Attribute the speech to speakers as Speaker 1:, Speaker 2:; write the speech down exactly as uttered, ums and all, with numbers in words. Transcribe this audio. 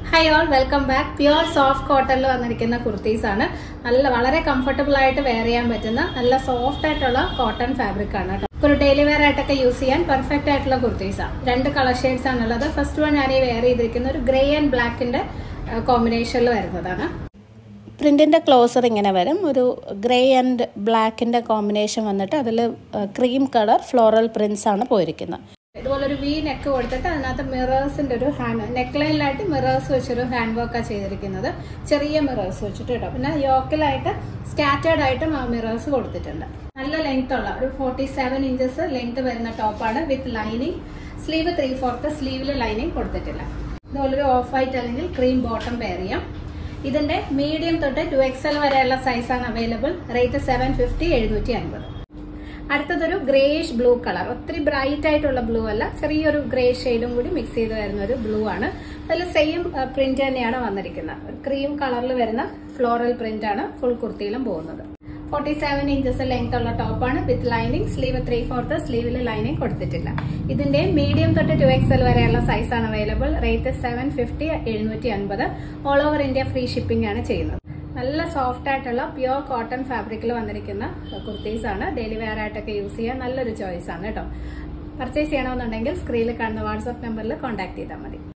Speaker 1: Hi all, welcome back. Pure soft cotton lo vandirikkunna kurtis aanu. Nalla valare comfortable aayittu wear cheyan pattuna nalla soft aayittulla cotton fabric aanu ട്ടോ. ഒരു daily wear ആയിട്ടൊക്കെ use ചെയ്യാൻ perfect ആയിട്ടുള്ള കുർത്തീസ് ആണ്. രണ്ട് colour shades ആണുള്ളത്. First one ഞാൻ ഈ വെയർ ചെയ്തിരിക്കുന്ന ഒരു ഗ്രേ ആൻഡ് ബ്ലാക്കിന്റെ കോമ്പിനേഷനിൽ വരുന്നതാണ്.
Speaker 2: പ്രിന്റിന്റെ ക്ലോസർ ഇങ്ങനെ വരും. ഒരു ഗ്രേ ആൻഡ് ബ്ലാക്കിന്റെ കോമ്പിനേഷൻ വന്നിട്ട് അതിൽ ക്രീം കളർ ഫ്ലോറൽ പ്രിന്റ്സ് ആണ് പോയിരിക്കുന്നത്.
Speaker 1: ഇതുപോലെ ഒരു വി നെക്ക് കൊടുത്തിട്ട് അതിനകത്ത് മിറേഴ്സിന്റെ ഒരു ഹാൻഡ് നെക്ക് ലൈനിലായിട്ട് മിറേഴ്സ് വെച്ചൊരു ഹാൻഡ് വർക്കാണ് ചെയ്തിരിക്കുന്നത്. ചെറിയ മിറേഴ്സ് വെച്ചിട്ട് കേട്ടോ. പിന്നെ യോക്കിലായിട്ട് സ്കാറ്റേർഡ് ആയിട്ടും ആ മിറേഴ്സ് കൊടുത്തിട്ടുണ്ട്. നല്ല ലെങ്ത് ഉള്ള ഒരു ഫോർട്ടി സെവൻ ഇഞ്ചസ് ലെങ്ത് വരുന്ന ടോപ്പാണ് with lining. Sleeve three fourth സ്ലീവില് ലൈനിങ് കൊടുത്തിട്ടില്ല. ഇതുപോലൊരു ഓഫ് വൈറ്റ് അല്ലെങ്കിൽ ക്രീം ബോട്ടം വെയർ ചെയ്യാം. ഇതിന്റെ മീഡിയം തൊട്ട് ടു എക്സൽ വരെയുള്ള സൈസാണ് അവൈലബിൾ. റേറ്റ് സെവൻ ഫിഫ്റ്റി എഴുന്നൂറ്റി അൻപത്. അടുത്തതൊരു ഗ്രേഷ് ബ്ലൂ കളർ. ഒത്തിരി ബ്രൈറ്റ് ആയിട്ടുള്ള ബ്ലൂ അല്ല, ചെറിയൊരു ഗ്രേ ഷെയ്ഡും കൂടി മിക്സ് ചെയ്ത് വരുന്ന ഒരു ബ്ലൂ ആണ്. അതിൽ സെയിം പ്രിന്റ് തന്നെയാണ് വന്നിരിക്കുന്നത്. ക്രീം കളറിൽ വരുന്ന ഫ്ലോറൽ പ്രിന്റ് ആണ് ഫുൾ കുർത്തിയിലും പോകുന്നത്. ഫോർട്ടി സെവൻ ഇഞ്ചസ് ലെങ്ത് ഉള്ള ടോപ്പാണ് with lining. Sleeve three fourth സ്ലീവിൽ ലൈനിങ് കൊടുത്തിട്ടില്ല. ഇതിന്റെ മീഡിയം തൊട്ട് ടു എക്സൽ വരെയുള്ള സൈസാണ് അവൈലബിൾ. റേറ്റ് സെവൻ ഫിഫ്റ്റി എഴുന്നൂറ്റി അൻപത്. All over India free shipping ആണ് ചെയ്യുന്നത്. നല്ല സോഫ്റ്റ് ആയിട്ടുള്ള പ്യുവർ കോട്ടൺ ഫാബ്രിക്കിൽ വന്നിരിക്കുന്ന കുർത്തീസ് ആണ്. ഡെയിലി വെയർ ആയിട്ടൊക്കെ യൂസ് ചെയ്യാൻ നല്ലൊരു ചോയ്സ് ആണ് കേട്ടോ. പർച്ചേസ് ചെയ്യണമെന്നുണ്ടെങ്കിൽ സ്ക്രീനിൽ കാണുന്ന വാട്സ്ആപ്പ് നമ്പറിൽ കോൺടാക്ട് ചെയ്താൽ മതി.